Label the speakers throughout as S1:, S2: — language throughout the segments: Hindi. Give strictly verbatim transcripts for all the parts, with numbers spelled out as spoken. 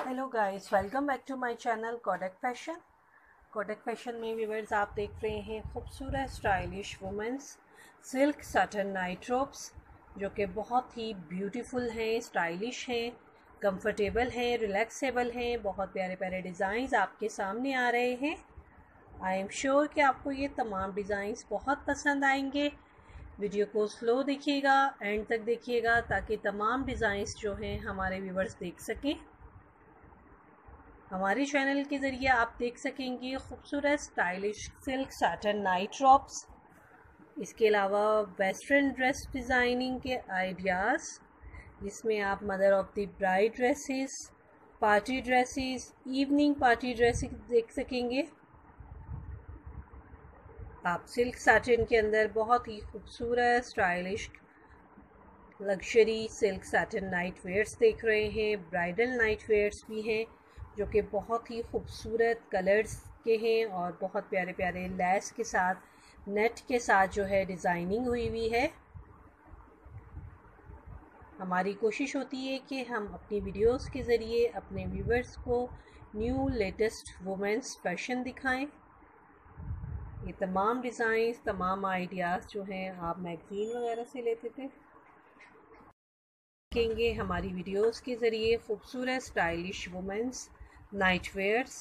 S1: Hello guys, welcome back to my channel Codec fashion. Codec fashion में व्यूअर्स आप देख रहे हैं खूबसूरत stylish women's silk satin night robes जो कि बहुत ही ब्यूटीफुल हैं, स्टाइलिश हैं, कंफर्टेबल हैं, रिलैक्सेबल हैं। बहुत प्यारे प्यारे डिज़ाइंस आपके सामने आ रहे हैं। आई एम श्योर कि आपको ये तमाम डिज़ाइंस बहुत पसंद आएंगे। वीडियो को स्लो देखिएगा, एंड तक देखिएगा ताकि तमाम डिज़ाइंस जो हैं हमारे व्यूअर्स देख सकें। हमारे चैनल के ज़रिए आप देख सकेंगे खूबसूरत stylish silk satin night tops. इसके अलावा वेस्टर्न ड्रेस डिज़ाइनिंग के आइडियाज़, जिसमें आप mother of the bride dresses, party dresses, evening party dresses देख सकेंगे। आप सिल्क साटन के अंदर बहुत ही खूबसूरत stylish luxury silk satin night wears देख रहे हैं। ब्राइडल नाइट वेयर्स भी हैं जो कि बहुत ही खूबसूरत कलर्स के हैं और बहुत प्यारे प्यारे लैस के साथ, नेट के साथ जो है डिज़ाइनिंग हुई हुई है। हमारी कोशिश होती है कि हम अपनी वीडियोस के ज़रिए अपने व्यूवर्स को न्यू लेटेस्ट वुमेंस फैशन दिखाएं। ये तमाम डिज़ाइंस, तमाम आइडियाज़ जो हैं आप मैगज़ीन वगैरह से लेते थे। देखेंगे हमारी वीडियोस के ज़रिए खूबसूरत स्टाइलिश वुमेंस नाइट वेयर्स।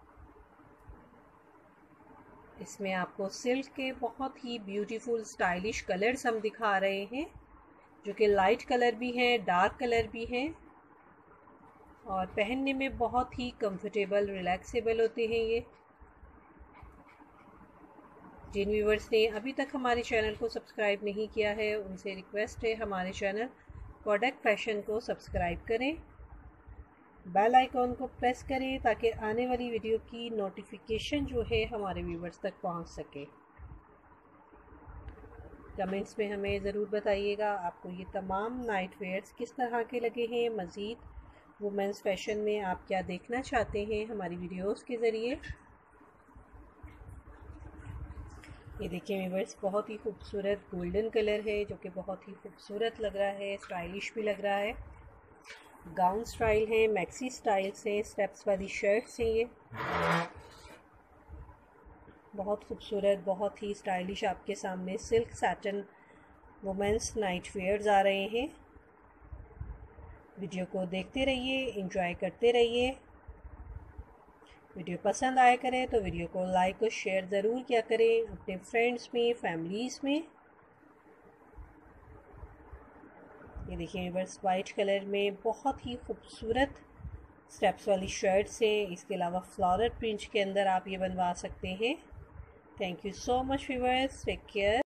S1: इसमें आपको सिल्क के बहुत ही ब्यूटीफुल स्टाइलिश कलर्स हम दिखा रहे हैं जो कि लाइट कलर भी हैं, डार्क कलर भी हैं और पहनने में बहुत ही कंफर्टेबल, रिलैक्सेबल होते हैं ये। जिन व्यूवर्स ने अभी तक हमारे चैनल को सब्सक्राइब नहीं किया है उनसे रिक्वेस्ट है हमारे चैनल कोडेक फैशन को सब्सक्राइब करें, बेल आइकॉन को प्रेस करें ताकि आने वाली वीडियो की नोटिफिकेशन जो है हमारे व्यूवर्स तक पहुंच सके। कमेंट्स में हमें ज़रूर बताइएगा आपको ये तमाम नाइट वेयर्स किस तरह के लगे हैं। मज़ीद वुमेंस फैशन में आप क्या देखना चाहते हैं हमारी वीडियोस के ज़रिए। ये देखिए व्यूवर्स, बहुत ही खूबसूरत गोल्डन कलर है जो कि बहुत ही खूबसूरत लग रहा है, स्टाइलिश भी लग रहा है। गाउन स्टाइल है, मैक्सी स्टाइल से, स्टेप्स वाली शर्ट्स हैं ये। बहुत खूबसूरत, बहुत ही स्टाइलिश आपके सामने silk satin women's night wears आ रहे हैं। वीडियो को देखते रहिए, एंजॉय करते रहिए। वीडियो पसंद आया करें तो वीडियो को लाइक और शेयर ज़रूर किया करें अपने फ्रेंड्स में, फैमिलीज़ में। ये देखिए बस वाइट कलर में बहुत ही खूबसूरत स्टेप्स वाली शर्ट्स हैं। इसके अलावा फ्लोरल प्रिंट के अंदर आप ये बनवा सकते हैं। Thank you so much viewers, take care.